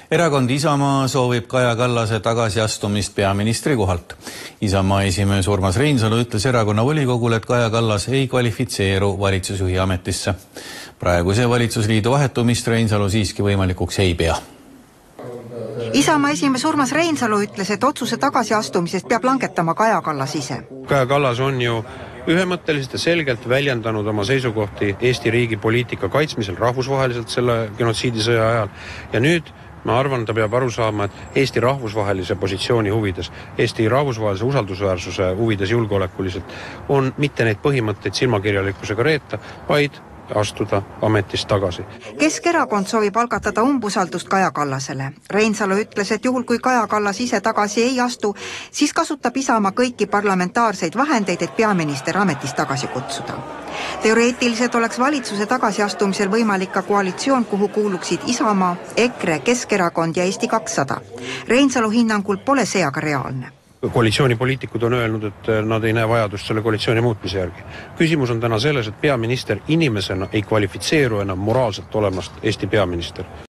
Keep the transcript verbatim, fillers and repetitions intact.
Erakond Isamaa soovib Kaja Kallase tagasiastumist peaministri kohalt. Isamaa esimees Urmas Reinsalu ütles erakonna volikogule, et Kaja Kallas ei kvalifitseeru valitsusjuhi ametisse. Praeguse valitsusliidu vahetumist Reinsalu siiski võimalikuks ei pea. Isamaa esimees Urmas Reinsalu ütles, et otsuse tagasiastumisest peab langetama Kaja Kallas ise. Kaja Kallas on ju ühemõtteliselt ja selgelt väljendanud oma seisukohti Eesti riigi poliitika kaitsmisel rahvusvaheliselt selle genotsiidisõja ajal. Ja nüüd ma arvan, ta peab aru saama, et Eesti rahvusvahelise positsiooni huvides, Eesti rahvusvahelise usaldusväärsuse huvides julgeolekuliselt on mitte neid põhimõtteid silmakirjalikkusega reeta, vaid astuda ametist tagasi. Keskerakond soovib algatada umbusaldust Kaja Kallasele. Reinsalu ütles, et juhul kui Kaja Kallas ise tagasi ei astu, siis kasutab Isamaa kõiki parlamentaarseid vahendeid, et peaminister ametist tagasi kutsuda. Teoreetiliselt oleks valitsuse tagasiastumisel võimalik ka koalitsioon, kuhu kuuluksid Isamaa, EKRE, Keskerakond ja Eesti kakssada. Reinsalu hinnangul pole see aga reaalne. Koalitsioonipoliitikud on öelnud, et nad ei näe vajadust selle koalitsiooni muutmise järgi. Küsimus on täna selles, et peaminister inimesena ei kvalifitseeru enam moraalselt olemast Eesti peaminister.